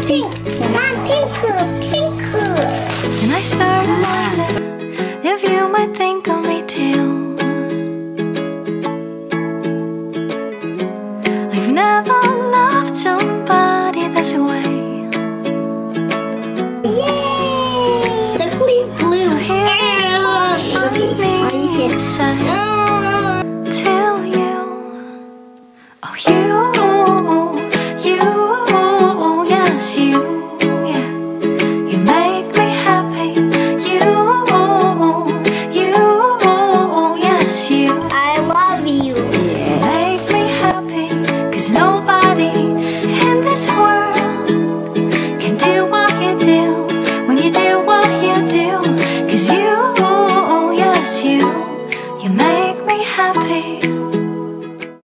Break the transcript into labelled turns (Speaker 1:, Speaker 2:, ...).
Speaker 1: pink. Mom, pink, pink.
Speaker 2: And I started wondering if you might think of me too. I've never loved somebody this way.
Speaker 1: Yay! Sickly blue.
Speaker 2: So here's what I need to say to you. Oh, you, yes, you, yeah. You make me happy. You, yes, you.
Speaker 1: I love you.
Speaker 2: You make me happy, 'cause nobody in this world can do what you do when you do what you do. 'Cause you, yes, you make me happy.